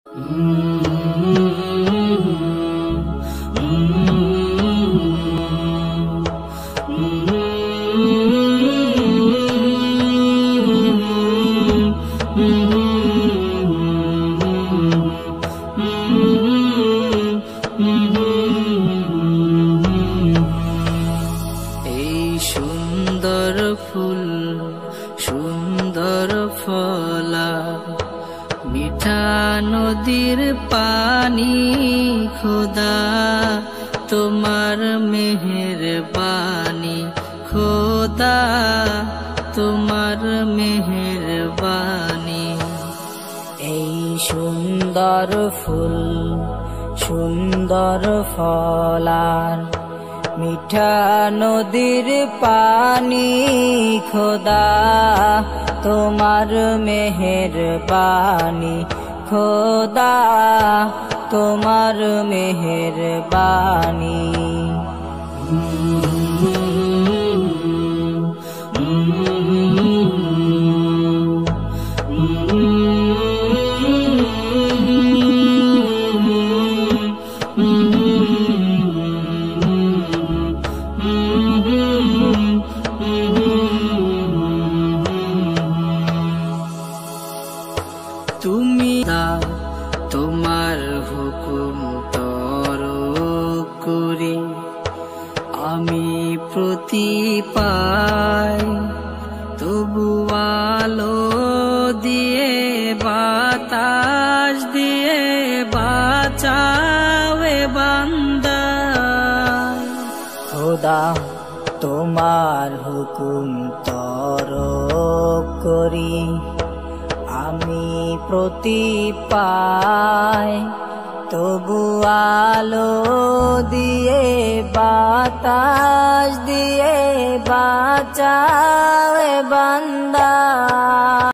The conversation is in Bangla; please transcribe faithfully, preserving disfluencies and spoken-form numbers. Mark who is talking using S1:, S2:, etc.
S1: এই সুন্দর ফুল সুন্দর ফলা মিঠা নদীর পানি খোদা তোমার মেহেরবানি খোদা তোমার মেহেরবানি। এই সুন্দর ফুল সুন্দর ফলার মিঠা নদীর পানি খোদা তোমার মেহেরবানি খোদা তোমার মেহেরবানি। তুমি তোমার হুকুম তর করি আমি প্রতি পাই, তবু আলো দিয়ে বাতাস দিয়ে বাঁচাওয়ে বান্দা। খোদা তোমার হুকুম তর করি আমি প্রতি পাই, তবু আলো দিয়ে বাতাস দিয়ে বাঁচাওয়ে বান্দা।